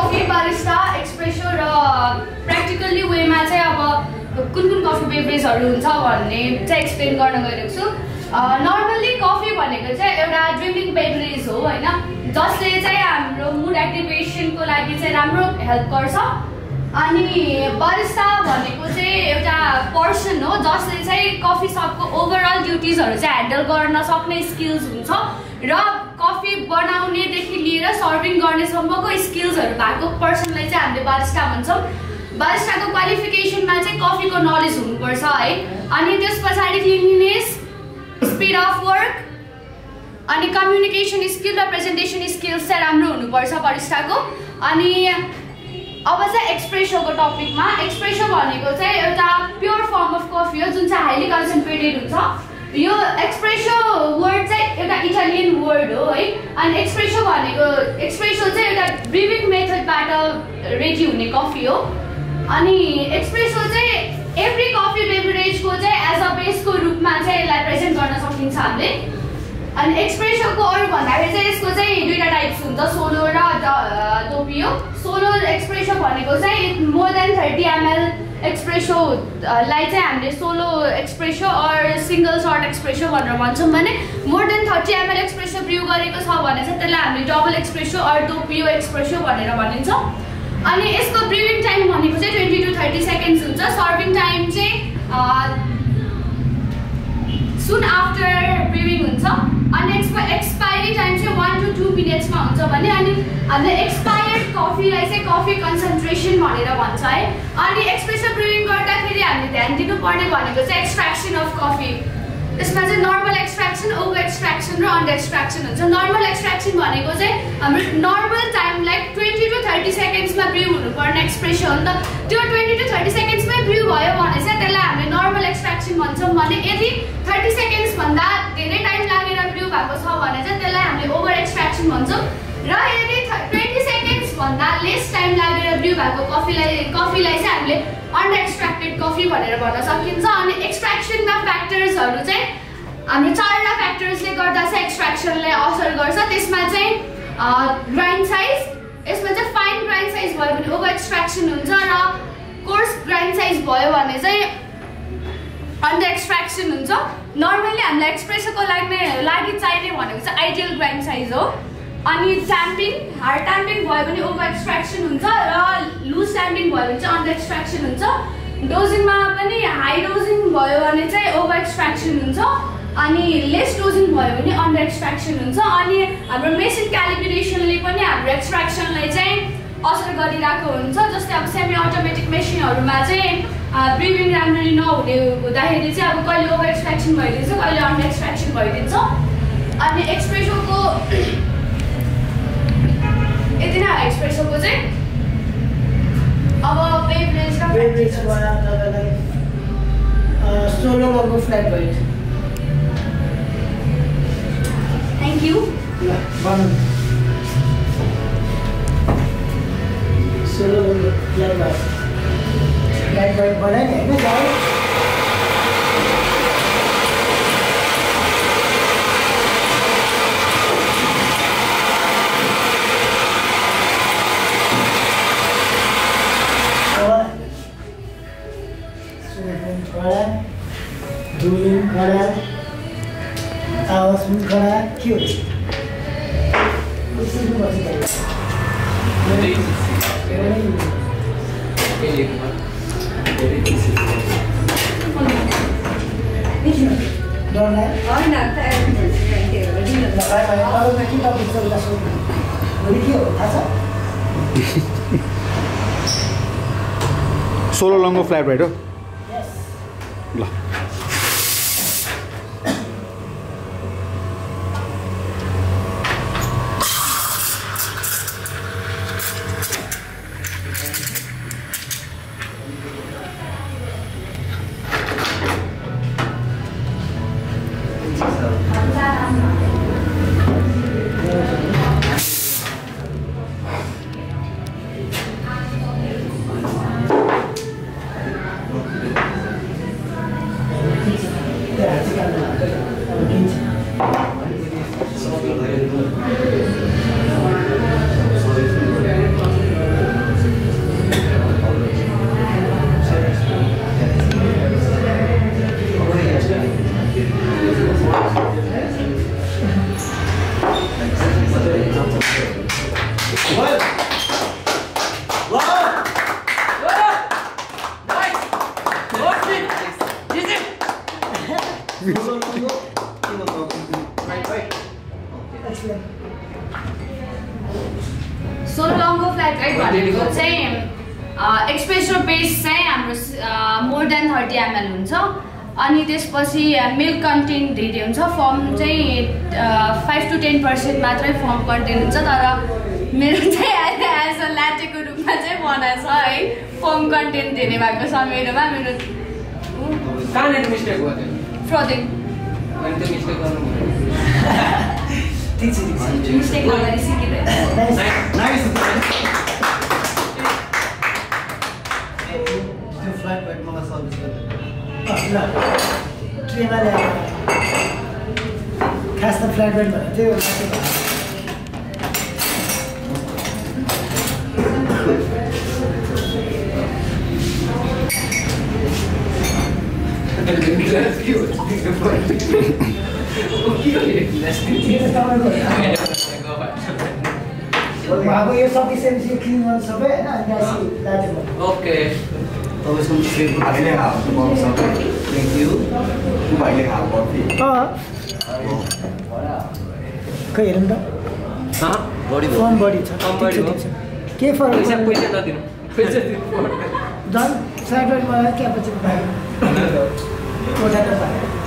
Coffee barista espresso र practically वेमा चाहिँ अब कुन कफी बेभरेजहरू हुन्छ भन्ने चाहिँ एक्सप्लेन गर्न गइरहेको छु। नर्मल्ली कफी भनेको चाहिँ एउटा ड्रिङ्किङ बेभरेज हो हैन, जसले चाहिँ हाम्रो मुड एक्टिभेसनको लागि चाहिँ राम्रो हेल्प गर्छ। अनि बारिस्टा भनेको चाहिँ एउटा पर्सन हो जसले चाहिँ कफी सपको ओभरअल ड्युटिजहरू चाहिँ ह्यान्डल गर्न सक्ने स्किल्स हुन्छ र कफी बनाउनेदेखि लिएर सर्भिङ गर्नेसम्मको स्किल्सहरू भएको पर्सनलाई चाहिँ हामीले बारिस्टा भन्छौँ। बारिस्टाको क्वालिफिकेसनमा चाहिँ कफीको नलेज हुनुपर्छ है, अनि त्यस पछाडि क्लिनलीनेस, स्पिड अफ वर्क अनि कम्युनिकेसन स्किल र प्रेजेन्टेसन स्किल्स चाहिँ राम्रो हुनुपर्छ बारिस्टाको। अनि अब चाहिँ एक्सप्रेसोको टपिकमा, एक्सप्रेसो भनेको चाहिँ एउटा प्योर फर्म अफ कफी हो जुन चाहिँ हाइली कन्सन्ट्रेटेड हुन्छ। यो एक्सप्रेसो वर्ड चाहिँ एउटा इटालियन वर्ड हो है, अनि एक्सप्रेसो चाहिँ एउटा ब्रिविङ मेथडबाट रेडी हुने कफी हो। अनि एक्सप्रेसो चाहिँ एभ्री कफी बेभरेजको चाहिँ एज अ बेसको रूपमा चाहिँ यसलाई प्रेजेन्ट गर्न सकिन्छ हामीले। अनि एक्सप्रेसोको अरू भन्दाखेरि चाहिँ यसको चाहिँ दुईवटा टाइप्स हुन्छ, सोलो र डोपियो। सोलो एक्सप्रेसो भनेको चाहिँ मोर देन 30 ml एक्सप्रेसोलाई चाहिँ हामीले solo espresso or single short espresso भनेर भन्छौँ। भने more than 30 ml espresso brew गरेको छ भने चाहिँ त्यसलाई हामीले double espresso or doppio espresso भनेर भनिन्छ। अनि यसको ब्र्युइङ टाइम भनेको चाहिँ 20 to 30 सेकेन्ड्स हुन्छ। सर्भिङ टाइम चाहिँ सुन आफ्टर ब्र्युइङ हुन्छ। अनि एक्सपायरी टाइम चाहिँ 1 to 2 मिनट्समा हुन्छ भने, अनि हामीले एक्सपायर्ड कफीलाई चाहिँ कफी कन्सन्ट्रेसन भनेर भन्छ है। अनि एक्सप्रेसो ब्र्युइङ गर्दाखेरि हामीले ध्यान दिनुपर्ने भनेको चाहिँ एक्सट्र्याक्सन अफ कफी। यसमा चाहिँ नर्मल एक्सट्र्याक्सन, ओभर एक्सट्र्याक्सन र अन्डर एक्सट्र्याक्सन हुन्छ। नर्मल एक्सट्र्याक्सन भनेको चाहिँ हाम्रो नर्मल टाइम लाइक 20 to 30 सेकेन्ड्समा ब्र्यु हुनुपर्ने एक्सप्रेसो हो नि त। त्यो 20 to 30 सेकेन्ड्समै ब्र्यु भयो भने चाहिँ त्यसलाई हामीले नर्मल एक्सट्र्याक्सन भन्छौँ। भने यदि 30 सेकेन्ड्सभन्दा धेरै टाइम लागेर ब्र्यु भएको छ भने चाहिँ त्यसलाई हामीले ओभर एक्सट्र्याक्सन भन्छौँ। र यदि 20 सेकेन्ड्सभन्दा लेस टाइम लागेर ब्र्यु भएको कफीलाई चाहिँ हामीले अन्डर एक्सट्र्याक्टेड कफी भनेर भन्न सकिन्छ। अनि एक्सट्र्याक्सनमा फ्याक्टर्सहरू चाहिँ हाम्रो 4वटा फ्याक्टर्सले गर्दा चाहिँ एक्सट्र्याक्सनलाई असर गर्छ। त्यसमा चाहिँ ग्राइन्ड साइज, यसमा चाहिँ फाइन ग्राइन्ड साइज भयो भने ओभर एक्सट्र्याक्सन हुन्छ, र कोर्स ग्राइन्ड साइज भयो भने चाहिँ अन्डर एक्सट्र्याक्सन हुन्छ। नर्मल्ली हामीलाई एक्सप्रेसोको लागि चाहिने भनेको चाहिँ आइडियल ग्राइन्ड साइज हो। अनि ट्याम्पिङ, हार्ड ट्याम्पिङ भयो भने ओभर एक्सट्र्याक्सन हुन्छ, र लुज ट्याम्पिङ भयो भने चाहिँ अन्डर एक्सट्र्याक्सन हुन्छ। डोजिङमा पनि हाई डोजिङ भयो भने चाहिँ ओभर एक्सट्र्याक्सन हुन्छ, अनि लेस डोजिङ भयो भने अन्डर एक्सट्र्याक्सन हुन्छ। अनि हाम्रो मेसिन क्यालिब्रेसनले पनि हाम्रो एक्सट्र्याक्सनलाई चाहिँ असर गरिरहेको हुन्छ। जस्तै अब सेमी अटोमेटिक मेसिनहरूमा चाहिँ ब्रिविङ राम्ररी नहुने हुँदाखेरि चाहिँ अब कहिले ओभर एक्सट्र्याक्सन भइदिन्छ, कहिले अन्डर एक्सट्र्याक्सन भइदिन्छ। अनि एक्सप्रेसोको यति नै एक्सप्रेसोको चाहिँ। अब बेभरेजमा तपाईँलाई solo lungo flat white. Thank you. Solo lungo flat white बनायो नि होइन जाऊ। दुलिङ कडा आवाज पनि कडा के हो? सोलो लङ्गो फ्ल्याट वाइट हो ल। सोलो लङ्गो फ्ल्याट वाइट भनेको चाहिँ एक्सप्रेसो बेस चाहिँ हाम्रो मोर देन 30 ml हुन्छ अनि त्यसपछि मिल्क कन्टेन्ट धेरै हुन्छ फर्म चाहिँ 5 to 10% मात्रै फर्म कन्टेन्ट हुन्छ तर मेरो चाहिँ एज अ ल्याटेको रूपमा चाहिँ बनाएको छ है फर्म कन्टेन्ट धेरै भएको छ मेरोमा मेरो कहाँनिर मिस्टेक भयो त्यो फ्रोदिङ अनि त्यो मिस्टेक गर्नु ठिक छ मिस्टेक नगरी सिकिँदैन नाइस त्यो फ्ल्याट वाइट मलाई सर्भिस गर्नु ल ट्रेमा ल्याएर खास त फ्ल्याट वाइट भनेको थियो अब यो सकिसकेपछि क्लिन गर्नु सबै होइन ओके तपाईँसँग फेरि भाइले खाएको पाउँछ थ्याङ्क यू भाइले खाएको खै हेरौँ त बडी फर्म बडी छ बडी हो। के फरक पैसा नदिनु पैसा दिनु झन् फ्ल्याट वाइट मलाई क्यापेचिनो पायो कोठा त पायो